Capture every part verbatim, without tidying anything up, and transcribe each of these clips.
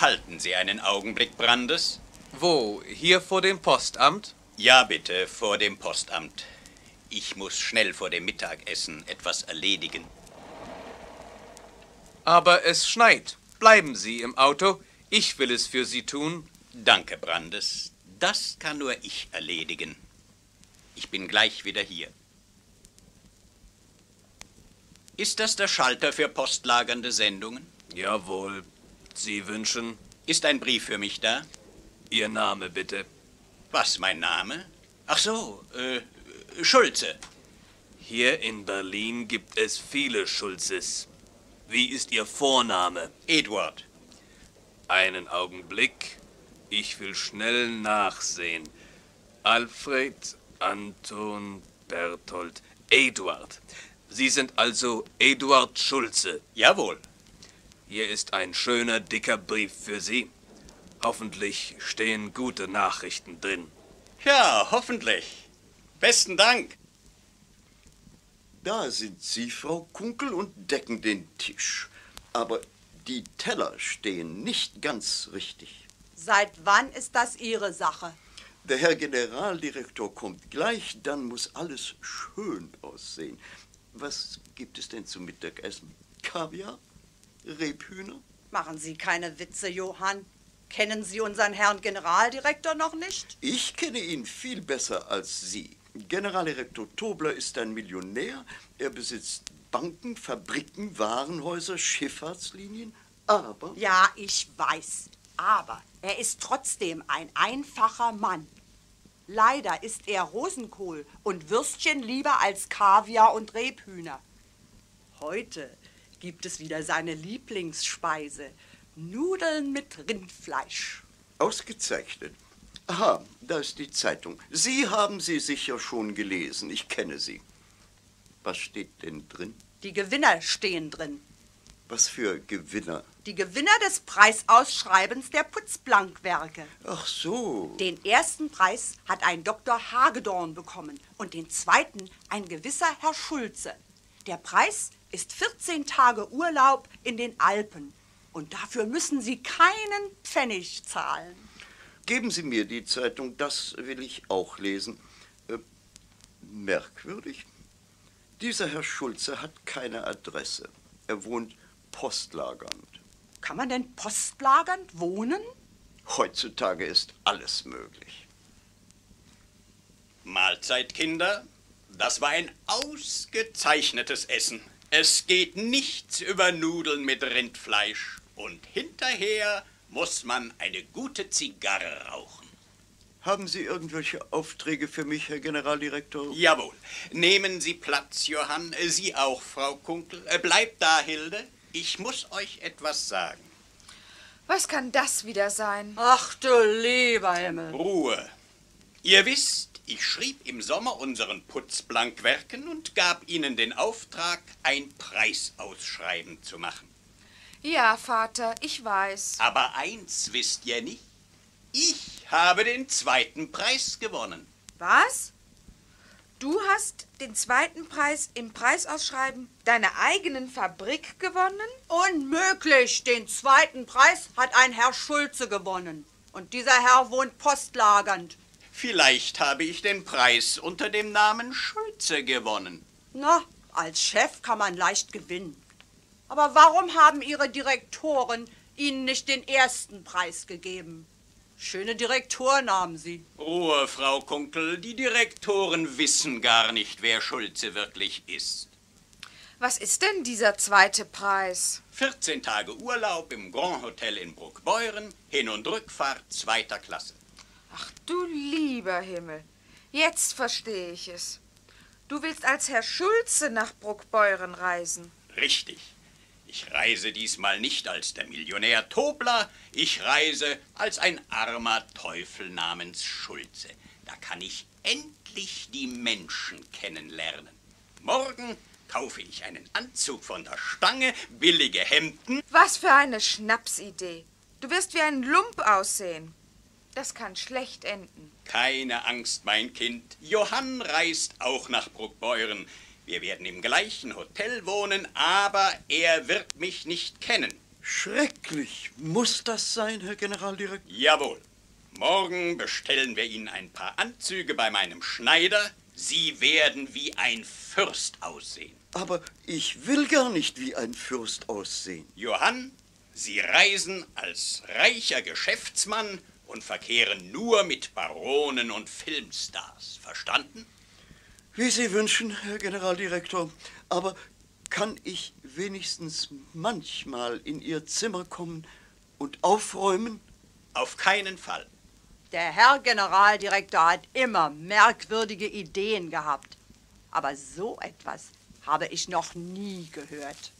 Halten Sie einen Augenblick, Brandes. Wo? Hier vor dem Postamt? Ja, bitte, vor dem Postamt. Ich muss schnell vor dem Mittagessen etwas erledigen. Aber es schneit. Bleiben Sie im Auto. Ich will es für Sie tun. Danke, Brandes. Das kann nur ich erledigen. Ich bin gleich wieder hier. Ist das der Schalter für postlagernde Sendungen? Jawohl. Sie wünschen? Ist ein Brief für mich da? Ihr Name, bitte. Was, mein Name? Ach so, äh, Schulze. Hier in Berlin gibt es viele Schulzes. Wie ist Ihr Vorname? Eduard. Einen Augenblick. Ich will schnell nachsehen. Alfred, Anton, Berthold, Eduard. Sie sind also Eduard Schulze. Jawohl. Hier ist ein schöner, dicker Brief für Sie. Hoffentlich stehen gute Nachrichten drin. Ja, hoffentlich. Besten Dank. Da sind Sie, Frau Kunkel, und decken den Tisch. Aber die Teller stehen nicht ganz richtig. Seit wann ist das Ihre Sache? Der Herr Generaldirektor kommt gleich, dann muss alles schön aussehen. Was gibt es denn zum Mittagessen? Kaviar? Rebhühner? Machen Sie keine Witze, Johann. Kennen Sie unseren Herrn Generaldirektor noch nicht? Ich kenne ihn viel besser als Sie. Generaldirektor Tobler ist ein Millionär. Er besitzt Banken, Fabriken, Warenhäuser, Schifffahrtslinien. Aber... Ja, ich weiß. Aber er ist trotzdem ein einfacher Mann. Leider isst er Rosenkohl und Würstchen lieber als Kaviar und Rebhühner. Heute gibt es wieder seine Lieblingsspeise, Nudeln mit Rindfleisch. Ausgezeichnet. Aha, da ist die Zeitung. Sie haben sie sicher schon gelesen. Ich kenne sie. Was steht denn drin? Die Gewinner stehen drin. Was für Gewinner? Die Gewinner des Preisausschreibens der Putzblankwerke. Ach so. Den ersten Preis hat ein Doktor Hagedorn bekommen und den zweiten ein gewisser Herr Schulze. Der Preis ist vierzehn Tage Urlaub in den Alpen. Und dafür müssen Sie keinen Pfennig zahlen. Geben Sie mir die Zeitung, das will ich auch lesen. Äh, merkwürdig. Dieser Herr Schulze hat keine Adresse. Er wohnt postlagernd. Kann man denn postlagernd wohnen? Heutzutage ist alles möglich. Mahlzeit, Kinder. Das war ein ausgezeichnetes Essen. Es geht nichts über Nudeln mit Rindfleisch. Und hinterher muss man eine gute Zigarre rauchen. Haben Sie irgendwelche Aufträge für mich, Herr Generaldirektor? Jawohl. Nehmen Sie Platz, Johann. Sie auch, Frau Kunkel. Bleibt da, Hilde. Ich muss euch etwas sagen. Was kann das wieder sein? Ach du lieber Himmel. Ruhe. Ihr wisst, ich schrieb im Sommer unseren Putzblankwerken und gab ihnen den Auftrag, ein Preisausschreiben zu machen. Ja, Vater, ich weiß. Aber eins wisst ihr nicht. Ich habe den zweiten Preis gewonnen. Was? Du hast den zweiten Preis im Preisausschreiben deiner eigenen Fabrik gewonnen? Unmöglich! Den zweiten Preis hat ein Herr Schulze gewonnen. Und dieser Herr wohnt postlagernd. Vielleicht habe ich den Preis unter dem Namen Schulze gewonnen. Na, als Chef kann man leicht gewinnen. Aber warum haben Ihre Direktoren Ihnen nicht den ersten Preis gegeben? Schöne Direktoren haben Sie. Ruhe, Frau Kunkel. Die Direktoren wissen gar nicht, wer Schulze wirklich ist. Was ist denn dieser zweite Preis? vierzehn Tage Urlaub im Grand Hotel in Bruckbeuren, Hin- und Rückfahrt zweiter Klasse. Ach du lieber Himmel, jetzt verstehe ich es. Du willst als Herr Schulze nach Bruckbeuren reisen. Richtig. Ich reise diesmal nicht als der Millionär Tobler, ich reise als ein armer Teufel namens Schulze. Da kann ich endlich die Menschen kennenlernen. Morgen kaufe ich einen Anzug von der Stange, billige Hemden. Was für eine Schnapsidee. Du wirst wie ein Lump aussehen. Das kann schlecht enden. Keine Angst, mein Kind. Johann reist auch nach Bruckbeuren. Wir werden im gleichen Hotel wohnen, aber er wird mich nicht kennen. Schrecklich. Muss das sein, Herr Generaldirektor? Jawohl. Morgen bestellen wir Ihnen ein paar Anzüge bei meinem Schneider. Sie werden wie ein Fürst aussehen. Aber ich will gar nicht wie ein Fürst aussehen. Johann, Sie reisen als reicher Geschäftsmann und verkehren nur mit Baronen und Filmstars. Verstanden? Wie Sie wünschen, Herr Generaldirektor. Aber kann ich wenigstens manchmal in Ihr Zimmer kommen und aufräumen? Auf keinen Fall. Der Herr Generaldirektor hat immer merkwürdige Ideen gehabt. Aber so etwas habe ich noch nie gehört.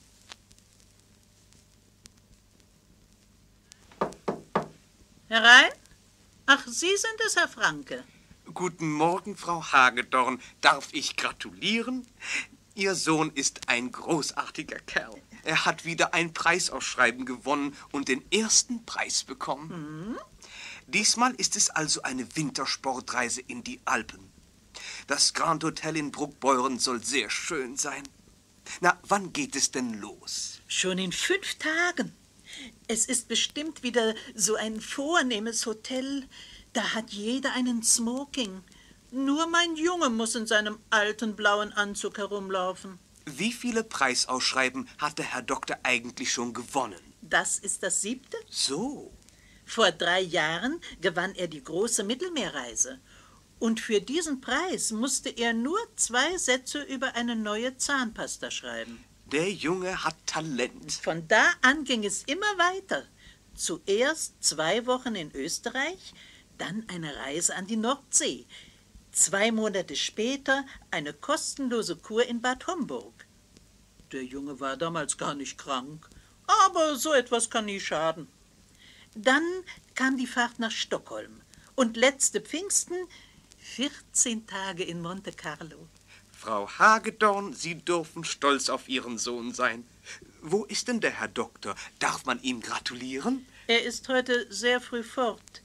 Herein? Ach, Sie sind es, Herr Franke. Guten Morgen, Frau Hagedorn. Darf ich gratulieren? Ihr Sohn ist ein großartiger Kerl. Er hat wieder ein Preisausschreiben gewonnen und den ersten Preis bekommen. Hm? Diesmal ist es also eine Wintersportreise in die Alpen. Das Grand Hotel in Bruckbeuren soll sehr schön sein. Na, wann geht es denn los? Schon in fünf Tagen. Es ist bestimmt wieder so ein vornehmes Hotel. Da hat jeder einen Smoking. Nur mein Junge muss in seinem alten blauen Anzug herumlaufen. Wie viele Preisausschreiben hat der Herr Doktor eigentlich schon gewonnen? Das ist das siebte. So. Vor drei Jahren gewann er die große Mittelmeerreise. Und für diesen Preis musste er nur zwei Sätze über eine neue Zahnpasta schreiben. Der Junge hat Talent. Von da an ging es immer weiter. Zuerst zwei Wochen in Österreich, dann eine Reise an die Nordsee. Zwei Monate später eine kostenlose Kur in Bad Homburg. Der Junge war damals gar nicht krank, aber so etwas kann nie schaden. Dann kam die Fahrt nach Stockholm und letzte Pfingsten vierzehn Tage in Monte Carlo. Frau Hagedorn, Sie dürfen stolz auf Ihren Sohn sein. Wo ist denn der Herr Doktor? Darf man ihm gratulieren? Er ist heute sehr früh fort.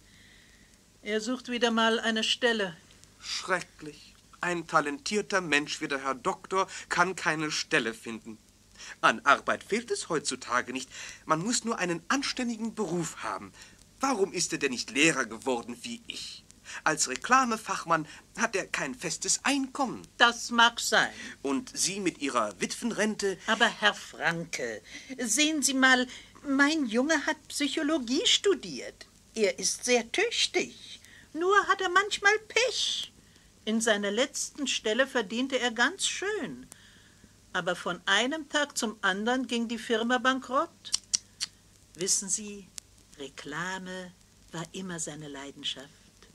Er sucht wieder mal eine Stelle. Schrecklich. Ein talentierter Mensch wie der Herr Doktor kann keine Stelle finden. An Arbeit fehlt es heutzutage nicht. Man muss nur einen anständigen Beruf haben. Warum ist er denn nicht Lehrer geworden wie ich? Als Reklamefachmann hat er kein festes Einkommen. Das mag sein. Und Sie mit Ihrer Witwenrente... Aber Herr Franke, sehen Sie mal, mein Junge hat Psychologie studiert. Er ist sehr tüchtig. Nur hat er manchmal Pech. In seiner letzten Stelle verdiente er ganz schön. Aber von einem Tag zum anderen ging die Firma bankrott. Wissen Sie, Reklame war immer seine Leidenschaft.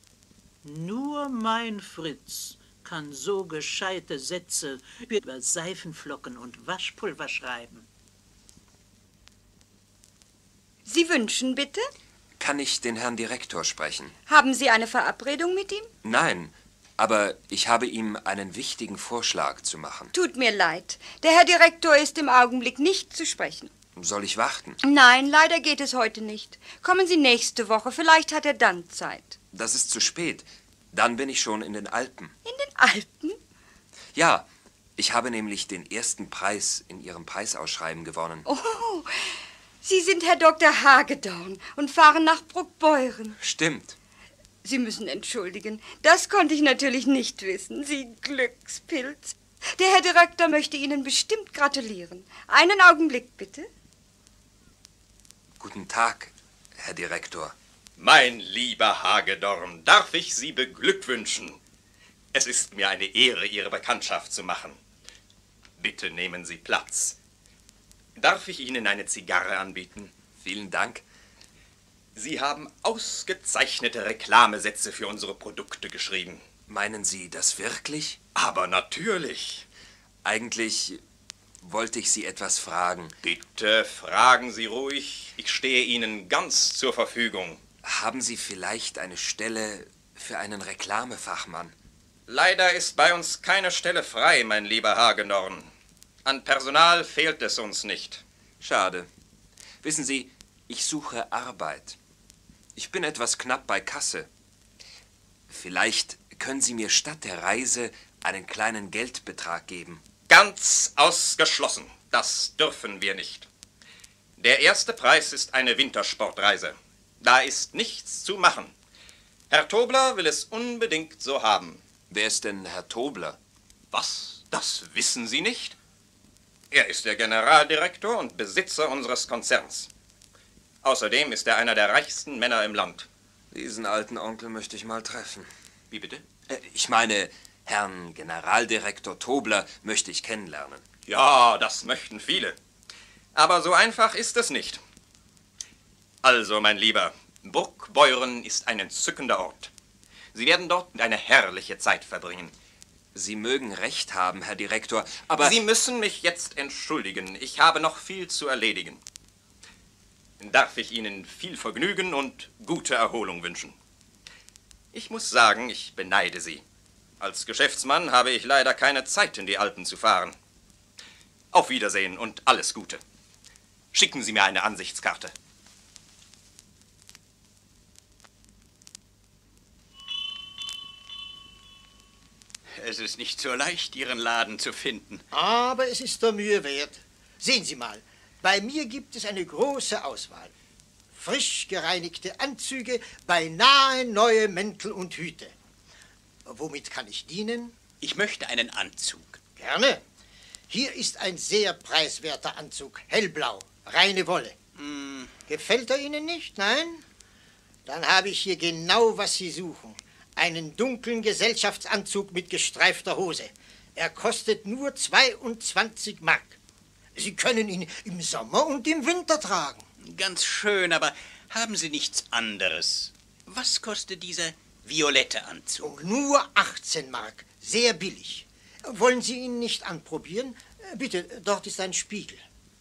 Nur mein Fritz kann so gescheite Sätze über Seifenflocken und Waschpulver schreiben. Sie wünschen bitte? Kann ich den Herrn Direktor sprechen? Haben Sie eine Verabredung mit ihm? Nein, aber ich habe ihm einen wichtigen Vorschlag zu machen. Tut mir leid. Der Herr Direktor ist im Augenblick nicht zu sprechen. Soll ich warten? Nein, leider geht es heute nicht. Kommen Sie nächste Woche, vielleicht hat er dann Zeit. Das ist zu spät. Dann bin ich schon in den Alpen. In den Alpen? Ja, ich habe nämlich den ersten Preis in Ihrem Preisausschreiben gewonnen. Oh, Sie sind Herr Doktor Hagedorn und fahren nach Bruckbeuren. Stimmt. Sie müssen entschuldigen, das konnte ich natürlich nicht wissen. Sie Glückspilz. Der Herr Direktor möchte Ihnen bestimmt gratulieren. Einen Augenblick, bitte. Guten Tag, Herr Direktor. Mein lieber Hagedorn, darf ich Sie beglückwünschen? Es ist mir eine Ehre, Ihre Bekanntschaft zu machen. Bitte nehmen Sie Platz. Darf ich Ihnen eine Zigarre anbieten? Vielen Dank. Sie haben ausgezeichnete Reklamesätze für unsere Produkte geschrieben. Meinen Sie das wirklich? Aber natürlich. Eigentlich wollte ich Sie etwas fragen. Bitte fragen Sie ruhig. Ich stehe Ihnen ganz zur Verfügung. Haben Sie vielleicht eine Stelle für einen Reklamefachmann? Leider ist bei uns keine Stelle frei, mein lieber Hagedorn. An Personal fehlt es uns nicht. Schade. Wissen Sie, ich suche Arbeit. Ich bin etwas knapp bei Kasse. Vielleicht können Sie mir statt der Reise einen kleinen Geldbetrag geben. Ganz ausgeschlossen. Das dürfen wir nicht. Der erste Preis ist eine Wintersportreise. Da ist nichts zu machen. Herr Tobler will es unbedingt so haben. Wer ist denn Herr Tobler? Was? Das wissen Sie nicht? Er ist der Generaldirektor und Besitzer unseres Konzerns. Außerdem ist er einer der reichsten Männer im Land. Diesen alten Onkel möchte ich mal treffen. Wie bitte? Äh, ich meine, Herrn Generaldirektor Tobler möchte ich kennenlernen. Ja, das möchten viele. Aber so einfach ist es nicht. Also, mein Lieber, Burgbeuren ist ein entzückender Ort. Sie werden dort eine herrliche Zeit verbringen. Sie mögen recht haben, Herr Direktor, aber... Sie müssen mich jetzt entschuldigen. Ich habe noch viel zu erledigen. Darf ich Ihnen viel Vergnügen und gute Erholung wünschen? Ich muss sagen, ich beneide Sie. Als Geschäftsmann habe ich leider keine Zeit, in die Alpen zu fahren. Auf Wiedersehen und alles Gute. Schicken Sie mir eine Ansichtskarte. Es ist nicht so leicht, Ihren Laden zu finden. Aber es ist der Mühe wert. Sehen Sie mal, bei mir gibt es eine große Auswahl. Frisch gereinigte Anzüge, beinahe neue Mäntel und Hüte. Womit kann ich dienen? Ich möchte einen Anzug. Gerne. Hier ist ein sehr preiswerter Anzug, hellblau, reine Wolle. Mm. Gefällt er Ihnen nicht? Nein? Dann habe ich hier genau, was Sie suchen. Einen dunklen Gesellschaftsanzug mit gestreifter Hose. Er kostet nur zweiundzwanzig Mark. Sie können ihn im Sommer und im Winter tragen. Ganz schön, aber haben Sie nichts anderes? Was kostet dieser violette Anzug? Oh, nur achtzehn Mark. Sehr billig. Wollen Sie ihn nicht anprobieren? Bitte, dort ist ein Spiegel.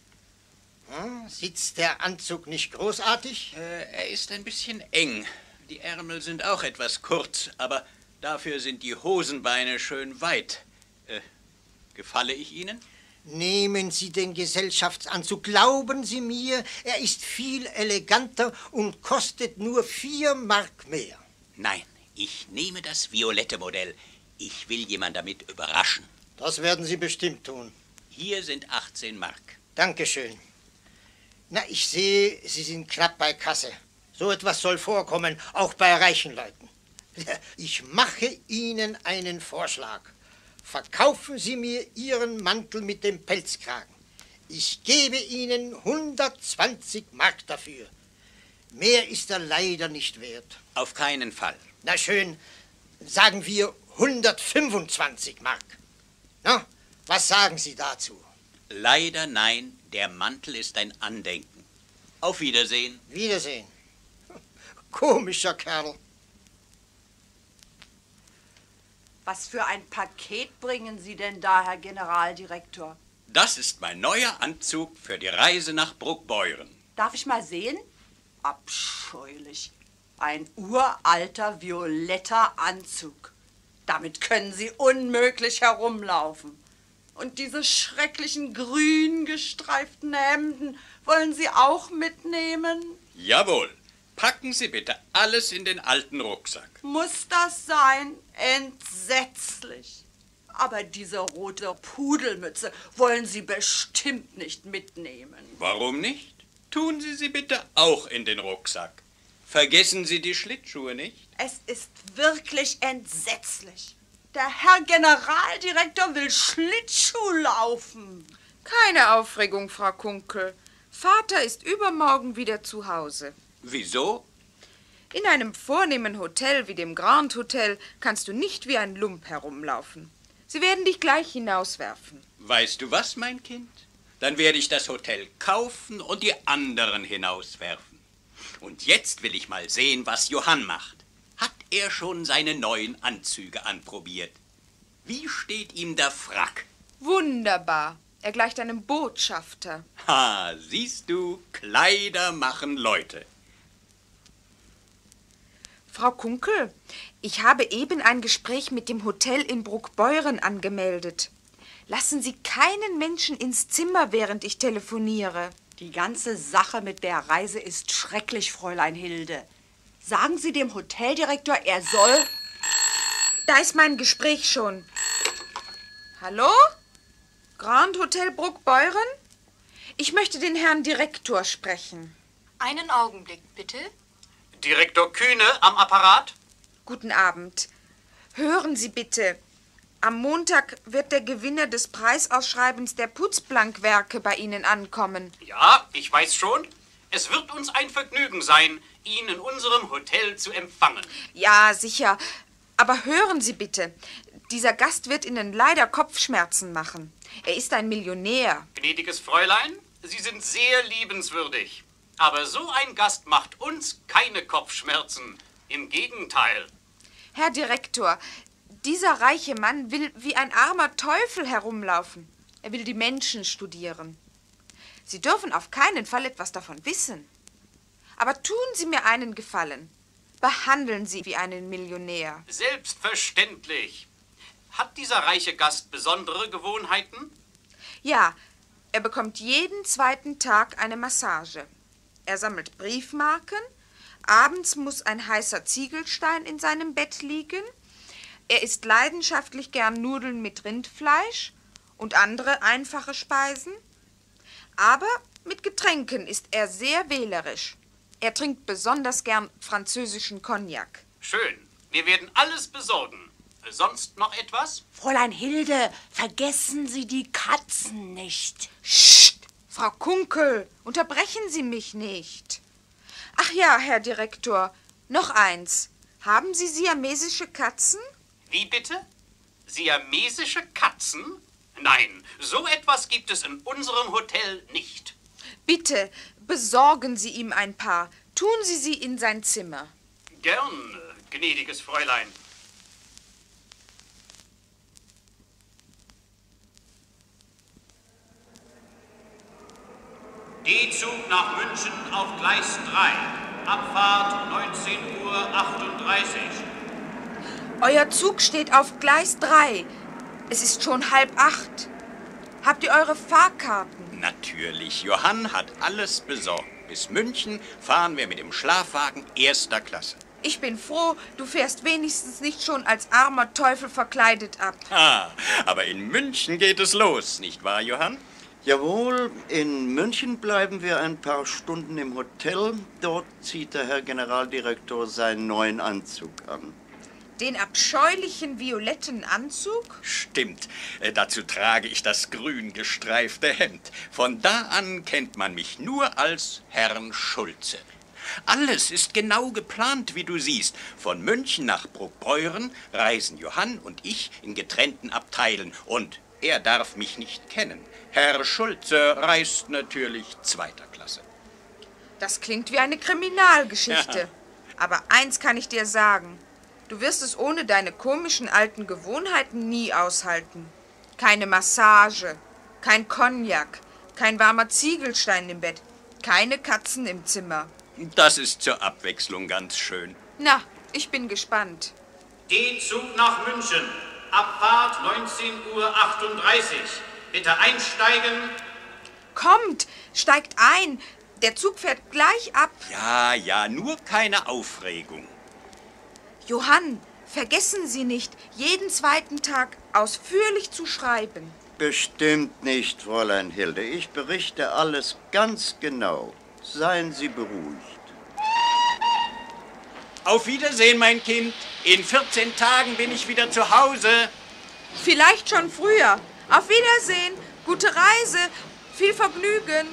Hm, sitzt der Anzug nicht großartig? Äh, er ist ein bisschen eng. Die Ärmel sind auch etwas kurz, aber dafür sind die Hosenbeine schön weit. Äh, gefalle ich Ihnen? Nehmen Sie den Gesellschaftsanzug. Glauben Sie mir, er ist viel eleganter und kostet nur vier Mark mehr. Nein, ich nehme das violette Modell. Ich will jemand damit überraschen. Das werden Sie bestimmt tun. Hier sind achtzehn Mark. Dankeschön. Na, ich sehe, Sie sind knapp bei Kasse. So etwas soll vorkommen, auch bei reichen Leuten. Ich mache Ihnen einen Vorschlag. Verkaufen Sie mir Ihren Mantel mit dem Pelzkragen. Ich gebe Ihnen hundertzwanzig Mark dafür. Mehr ist er leider nicht wert. Auf keinen Fall. Na schön, sagen wir hundertfünfundzwanzig Mark. Na, was sagen Sie dazu? Leider nein, der Mantel ist ein Andenken. Auf Wiedersehen. Wiedersehen. Komischer Kerl. Was für ein Paket bringen Sie denn da, Herr Generaldirektor? Das ist mein neuer Anzug für die Reise nach Bruckbeuren. Darf ich mal sehen? Abscheulich. Ein uralter, violetter Anzug. Damit können Sie unmöglich herumlaufen. Und diese schrecklichen grün gestreiften Hemden wollen Sie auch mitnehmen? Jawohl. Packen Sie bitte alles in den alten Rucksack. Muss das sein? Entsetzlich. Aber diese rote Pudelmütze wollen Sie bestimmt nicht mitnehmen. Warum nicht? Tun Sie sie bitte auch in den Rucksack. Vergessen Sie die Schlittschuhe nicht. Es ist wirklich entsetzlich. Der Herr Generaldirektor will Schlittschuh laufen. Keine Aufregung, Frau Kunkel. Vater ist übermorgen wieder zu Hause. Wieso? In einem vornehmen Hotel wie dem Grand Hotel kannst du nicht wie ein Lump herumlaufen. Sie werden dich gleich hinauswerfen. Weißt du was, mein Kind? Dann werde ich das Hotel kaufen und die anderen hinauswerfen. Und jetzt will ich mal sehen, was Johann macht. Hat er schon seine neuen Anzüge anprobiert? Wie steht ihm der Frack? Wunderbar. Er gleicht einem Botschafter. Ha, siehst du, Kleider machen Leute. Frau Kunkel, ich habe eben ein Gespräch mit dem Hotel in Bruckbeuren angemeldet. Lassen Sie keinen Menschen ins Zimmer, während ich telefoniere. Die ganze Sache mit der Reise ist schrecklich, Fräulein Hilde. Sagen Sie dem Hoteldirektor, er soll... Da ist mein Gespräch schon. Hallo? Grand Hotel Bruckbeuren? Ich möchte den Herrn Direktor sprechen. Einen Augenblick, bitte. Direktor Kühne am Apparat? Guten Abend. Hören Sie bitte, am Montag wird der Gewinner des Preisausschreibens der Putzplankwerke bei Ihnen ankommen. Ja, ich weiß schon. Es wird uns ein Vergnügen sein, ihn in unserem Hotel zu empfangen. Ja, sicher. Aber hören Sie bitte, dieser Gast wird Ihnen leider Kopfschmerzen machen. Er ist ein Millionär. Gnädiges Fräulein, Sie sind sehr liebenswürdig. Aber so ein Gast macht uns keine Kopfschmerzen. Im Gegenteil. Herr Direktor, dieser reiche Mann will wie ein armer Teufel herumlaufen. Er will die Menschen studieren. Sie dürfen auf keinen Fall etwas davon wissen. Aber tun Sie mir einen Gefallen. Behandeln Sie wie einen Millionär. Selbstverständlich. Hat dieser reiche Gast besondere Gewohnheiten? Ja, er bekommt jeden zweiten Tag eine Massage. Er sammelt Briefmarken. Abends muss ein heißer Ziegelstein in seinem Bett liegen. Er isst leidenschaftlich gern Nudeln mit Rindfleisch und andere einfache Speisen. Aber mit Getränken ist er sehr wählerisch. Er trinkt besonders gern französischen Cognac. Schön. Wir werden alles besorgen. Sonst noch etwas? Fräulein Hilde, vergessen Sie die Katzen nicht. Psst, Frau Kunkel, unterbrechen Sie mich nicht. Ach ja, Herr Direktor, noch eins. Haben Sie siamesische Katzen? Wie bitte? Siamesische Katzen? Nein, so etwas gibt es in unserem Hotel nicht. Bitte, besorgen Sie ihm ein paar. Tun Sie sie in sein Zimmer. Gern, gnädiges Fräulein. D-Zug nach München auf Gleis drei. Abfahrt neunzehn Uhr achtunddreißig. Euer Zug steht auf Gleis drei. Es ist schon halb acht. Habt ihr eure Fahrkarten? Natürlich. Johann hat alles besorgt. Bis München fahren wir mit dem Schlafwagen erster Klasse. Ich bin froh, du fährst wenigstens nicht schon als armer Teufel verkleidet ab. Ah, aber in München geht es los, nicht wahr, Johann? Jawohl, in München bleiben wir ein paar Stunden im Hotel. Dort zieht der Herr Generaldirektor seinen neuen Anzug an. Den abscheulichen violetten Anzug? Stimmt. Äh, dazu trage ich das grün gestreifte Hemd. Von da an kennt man mich nur als Herrn Schulze. Alles ist genau geplant, wie du siehst. Von München nach Bruckbeuren reisen Johann und ich in getrennten Abteilen. Und er darf mich nicht kennen. Herr Schulze reist natürlich zweiter Klasse. Das klingt wie eine Kriminalgeschichte. Ja. Aber eins kann ich dir sagen. Du wirst es ohne deine komischen alten Gewohnheiten nie aushalten. Keine Massage, kein Cognac, kein warmer Ziegelstein im Bett, keine Katzen im Zimmer. Das ist zur Abwechslung ganz schön. Na, ich bin gespannt. D-Zug nach München. Abfahrt neunzehn Uhr achtunddreißig. Bitte einsteigen. Kommt, steigt ein. Der Zug fährt gleich ab. Ja, ja, nur keine Aufregung. Johann, vergessen Sie nicht, jeden zweiten Tag ausführlich zu schreiben. Bestimmt nicht, Fräulein Hilde. Ich berichte alles ganz genau. Seien Sie beruhigt. Auf Wiedersehen, mein Kind. In vierzehn Tagen bin ich wieder zu Hause. Vielleicht schon früher. Auf Wiedersehen, gute Reise, viel Vergnügen.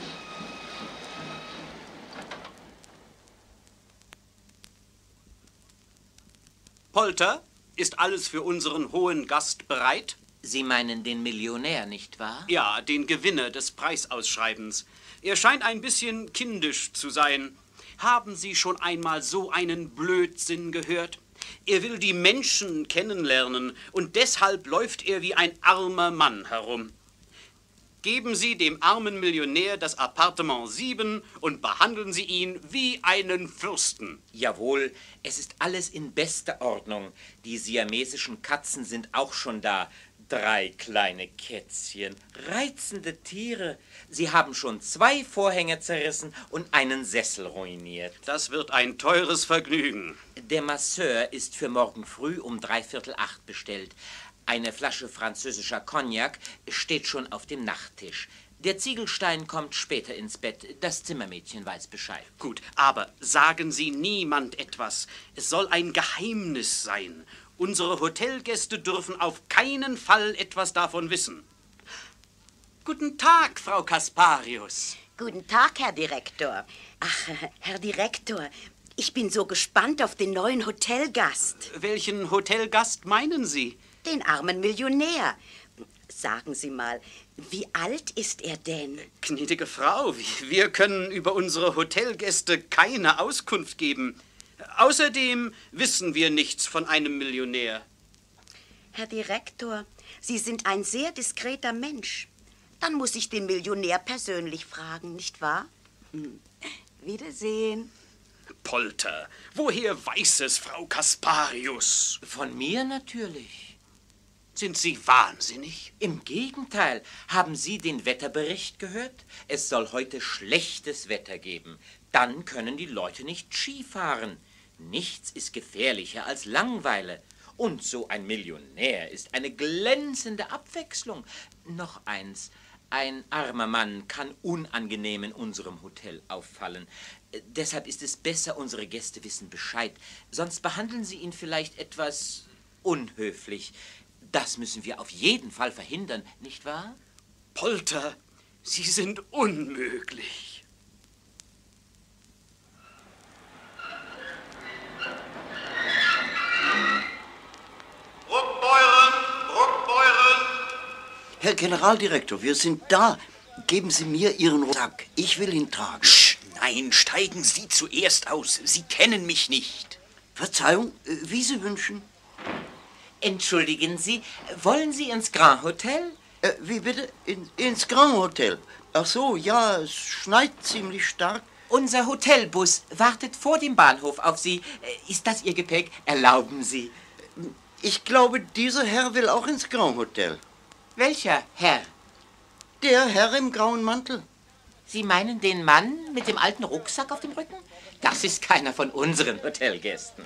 Polter, ist alles für unseren hohen Gast bereit? Sie meinen den Millionär, nicht wahr? Ja, den Gewinner des Preisausschreibens. Er scheint ein bisschen kindisch zu sein. Haben Sie schon einmal so einen Blödsinn gehört? Er will die Menschen kennenlernen und deshalb läuft er wie ein armer Mann herum. Geben Sie dem armen Millionär das Appartement sieben und behandeln Sie ihn wie einen Fürsten. Jawohl, es ist alles in bester Ordnung. Die siamesischen Katzen sind auch schon da. Drei kleine Kätzchen, reizende Tiere. Sie haben schon zwei Vorhänge zerrissen und einen Sessel ruiniert. Das wird ein teures Vergnügen. Der Masseur ist für morgen früh um dreiviertel acht bestellt. Eine Flasche französischer Cognac steht schon auf dem Nachttisch. Der Ziegelstein kommt später ins Bett. Das Zimmermädchen weiß Bescheid. Gut, aber sagen Sie niemand etwas. Es soll ein Geheimnis sein. Unsere Hotelgäste dürfen auf keinen Fall etwas davon wissen. Guten Tag, Frau Kasparius. Guten Tag, Herr Direktor. Ach, Herr Direktor, ich bin so gespannt auf den neuen Hotelgast. Welchen Hotelgast meinen Sie? Den armen Millionär. Sagen Sie mal, wie alt ist er denn? Gnädige Frau, wir können über unsere Hotelgäste keine Auskunft geben. Außerdem wissen wir nichts von einem Millionär. Herr Direktor, Sie sind ein sehr diskreter Mensch. Dann muss ich den Millionär persönlich fragen, nicht wahr? Hm. Wiedersehen. Polter, woher weiß es Frau Kasparius? Von mir natürlich. Sind Sie wahnsinnig? Im Gegenteil. Haben Sie den Wetterbericht gehört? Es soll heute schlechtes Wetter geben. Dann können die Leute nicht Skifahren. Nichts ist gefährlicher als Langeweile. Und so ein Millionär ist eine glänzende Abwechslung. Noch eins. Ein armer Mann kann unangenehm in unserem Hotel auffallen. Deshalb ist es besser, unsere Gäste wissen Bescheid. Sonst behandeln sie ihn vielleicht etwas unhöflich. Das müssen wir auf jeden Fall verhindern, nicht wahr? Polter, Sie sind unmöglich. Bruckbeuren, Bruckbeuren! Herr Generaldirektor, wir sind da. Geben Sie mir Ihren Rucksack. Ich will ihn tragen. Sch, nein, steigen Sie zuerst aus. Sie kennen mich nicht. Verzeihung, wie Sie wünschen. Entschuldigen Sie, wollen Sie ins Grand Hotel? Äh, wie bitte? In, ins Grand Hotel? Ach so, ja, es schneit ziemlich stark. Unser Hotelbus wartet vor dem Bahnhof auf Sie. Ist das Ihr Gepäck? Erlauben Sie. Ich glaube, dieser Herr will auch ins Grand Hotel. Welcher Herr? Der Herr im grauen Mantel. Sie meinen den Mann mit dem alten Rucksack auf dem Rücken? Das ist keiner von unseren Hotelgästen.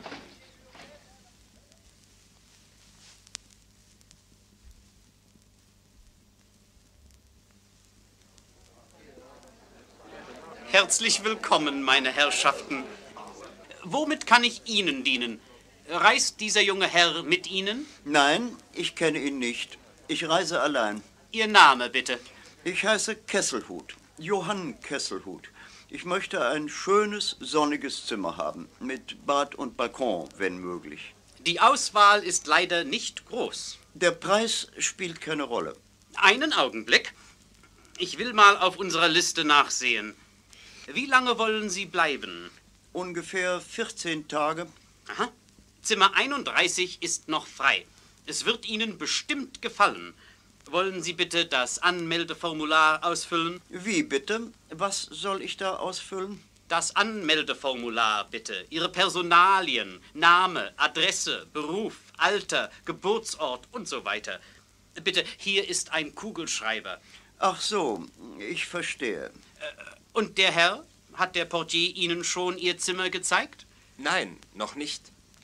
Herzlich willkommen, meine Herrschaften. Womit kann ich Ihnen dienen? Reist dieser junge Herr mit Ihnen? Nein, ich kenne ihn nicht. Ich reise allein. Ihr Name, bitte? Ich heiße Kesselhut, Johann Kesselhut. Ich möchte ein schönes, sonniges Zimmer haben, mit Bad und Balkon, wenn möglich. Die Auswahl ist leider nicht groß. Der Preis spielt keine Rolle. Einen Augenblick. Ich will mal auf unserer Liste nachsehen. Wie lange wollen Sie bleiben? Ungefähr vierzehn Tage. Aha. Zimmer einunddreißig ist noch frei. Es wird Ihnen bestimmt gefallen. Wollen Sie bitte das Anmeldeformular ausfüllen? Wie bitte? Was soll ich da ausfüllen? Das Anmeldeformular, bitte. Ihre Personalien, Name, Adresse, Beruf, Alter, Geburtsort und so weiter. Bitte, hier ist ein Kugelschreiber. Ach so, ich verstehe. Und der Herr? Hat der Portier Ihnen schon Ihr Zimmer gezeigt? Nein, noch nicht.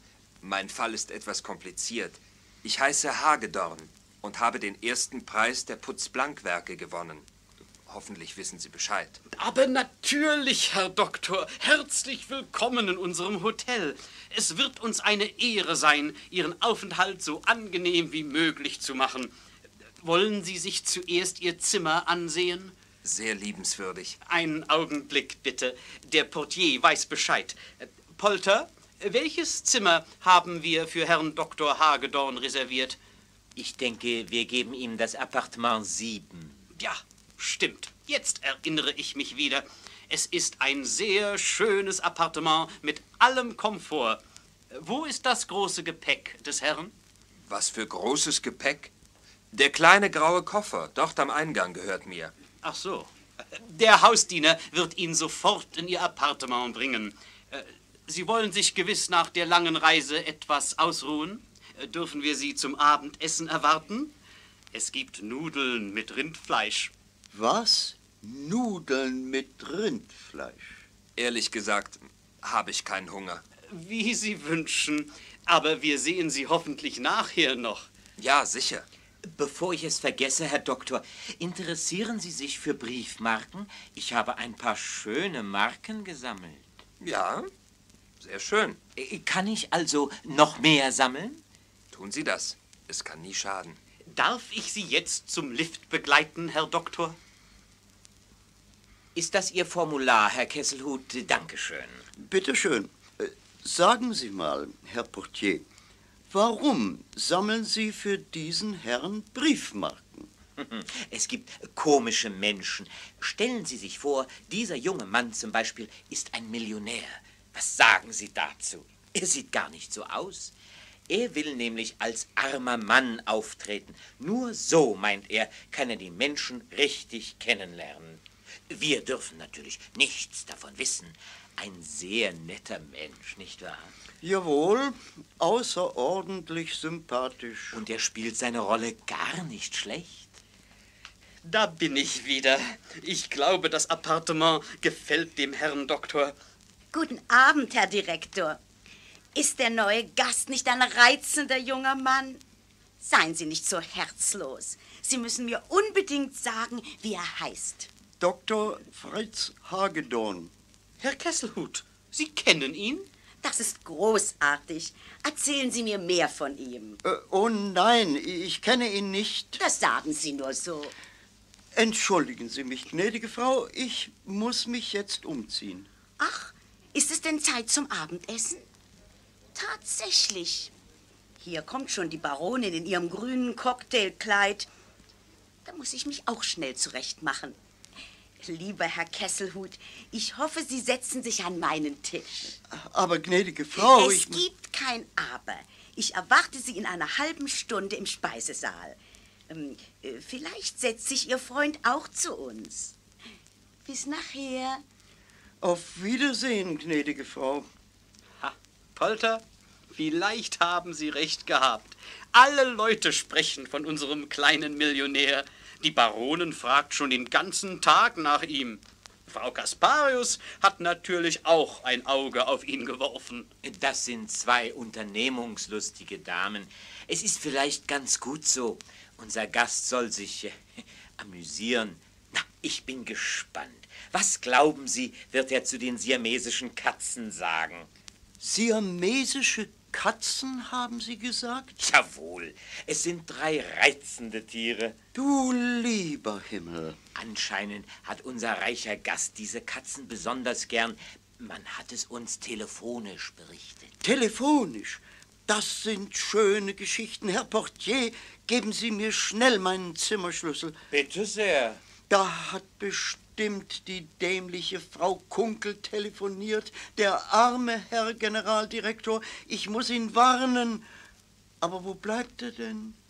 Mein Fall ist etwas kompliziert. Ich heiße Hagedorn und habe den ersten Preis der Putzblankwerke gewonnen. Hoffentlich wissen Sie Bescheid. Aber natürlich, Herr Doktor. Herzlich willkommen in unserem Hotel. Es wird uns eine Ehre sein, Ihren Aufenthalt so angenehm wie möglich zu machen. Wollen Sie sich zuerst Ihr Zimmer ansehen? Sehr liebenswürdig. Einen Augenblick, bitte. Der Portier weiß Bescheid. Polter, welches Zimmer haben wir für Herrn Doktor Hagedorn reserviert? Ich denke, wir geben ihm das Appartement sieben. Ja, stimmt. Jetzt erinnere ich mich wieder. Es ist ein sehr schönes Appartement mit allem Komfort. Wo ist das große Gepäck des Herrn? Was für großes Gepäck? Der kleine graue Koffer, dort am Eingang, gehört mir. Ach so. Der Hausdiener wird ihn sofort in Ihr Appartement bringen. Sie wollen sich gewiss nach der langen Reise etwas ausruhen? Dürfen wir Sie zum Abendessen erwarten? Es gibt Nudeln mit Rindfleisch. Was? Nudeln mit Rindfleisch? Ehrlich gesagt, habe ich keinen Hunger. Wie Sie wünschen. Aber wir sehen Sie hoffentlich nachher noch. Ja, sicher. Bevor ich es vergesse, Herr Doktor, interessieren Sie sich für Briefmarken? Ich habe ein paar schöne Marken gesammelt. Ja, sehr schön. Kann ich also noch mehr sammeln? Tun Sie das. Es kann nie schaden. Darf ich Sie jetzt zum Lift begleiten, Herr Doktor? Ist das Ihr Formular, Herr Kesselhut? Dankeschön. Bitte schön. Äh, Sagen Sie mal, Herr Portier, warum sammeln Sie für diesen Herrn Briefmarken? Es gibt komische Menschen. Stellen Sie sich vor, dieser junge Mann zum Beispiel ist ein Millionär. Was sagen Sie dazu? Er sieht gar nicht so aus. Er will nämlich als armer Mann auftreten. Nur so, meint er, kann er die Menschen richtig kennenlernen. Wir dürfen natürlich nichts davon wissen. Ein sehr netter Mensch, nicht wahr? Jawohl, außerordentlich sympathisch. Und er spielt seine Rolle gar nicht schlecht. Da bin ich wieder. Ich glaube, das Appartement gefällt dem Herrn Doktor. Guten Abend, Herr Direktor. Ist der neue Gast nicht ein reizender junger Mann? Seien Sie nicht so herzlos. Sie müssen mir unbedingt sagen, wie er heißt. Doktor Fritz Hagedorn. Herr Kesselhut, Sie kennen ihn? Das ist großartig. Erzählen Sie mir mehr von ihm. Äh, oh nein, ich kenne ihn nicht. Das sagen Sie nur so. Entschuldigen Sie mich, gnädige Frau, ich muss mich jetzt umziehen. Ach, ist es denn Zeit zum Abendessen? Tatsächlich. Hier kommt schon die Baronin in ihrem grünen Cocktailkleid. Da muss ich mich auch schnell zurechtmachen. Lieber Herr Kesselhut, ich hoffe, Sie setzen sich an meinen Tisch. Aber gnädige Frau, es ich... gibt kein Aber. Ich erwarte Sie in einer halben Stunde im Speisesaal. Ähm, äh, vielleicht setzt sich Ihr Freund auch zu uns. Bis nachher. Auf Wiedersehen, gnädige Frau. Ha, Polter, vielleicht haben Sie recht gehabt. Alle Leute sprechen von unserem kleinen Millionär. Die Baronin fragt schon den ganzen Tag nach ihm. Frau Kasparius hat natürlich auch ein Auge auf ihn geworfen. Das sind zwei unternehmungslustige Damen. Es ist vielleicht ganz gut so. Unser Gast soll sich äh, amüsieren. Na, ich bin gespannt. Was glauben Sie, wird er zu den siamesischen Katzen sagen? Siamesische Katzen, haben Sie gesagt? Jawohl, es sind drei reizende Tiere. Du lieber Himmel. Anscheinend hat unser reicher Gast diese Katzen besonders gern. Man hat es uns telefonisch berichtet. Telefonisch? Das sind schöne Geschichten. Herr Portier, geben Sie mir schnell meinen Zimmerschlüssel. Bitte sehr. Da hat bestimmt die dämliche Frau Kunkel telefoniert. Der arme Herr Generaldirektor, ich muss ihn warnen. Aber wo bleibt er denn?